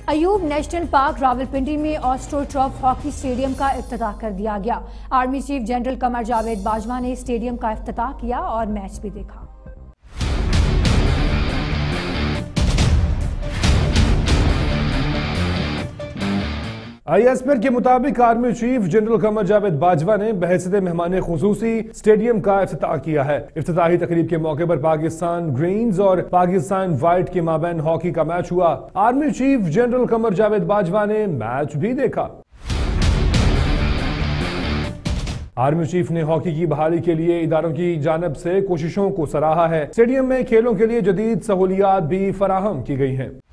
Ayub national park Rawalpindi में ऑस्ट्रोटर्फ hockey stadium का इफ्तिताह कर दिया गया। Army chief general Qamar Javed Bajwa ने स्टेडियम का इफ्तिताह किया और मैच भी देखा। ISPR के मुताबिक army chief general Qamar Javed Bajwa ने बहैसियत मेहमान खुसूसी स्टेडियम का इफ्तिताह किया है। इफ्तिताही तकरीब के मौके पर पाकिस्तान ग्रीन्स और पाकिस्तान व्हाइट के माबैन हॉकी का मैच हुआ। Army chief general Qamar Javed Bajwa ने मैच भी देखा। आर्मी चीफ ने हॉकी की बहाली के लिए इदारों की जानिब से कोशिशों को सराहा है। स्टेडियम में खेलों के लिए जदीद सहूलियात भी फराहम की गई हैं।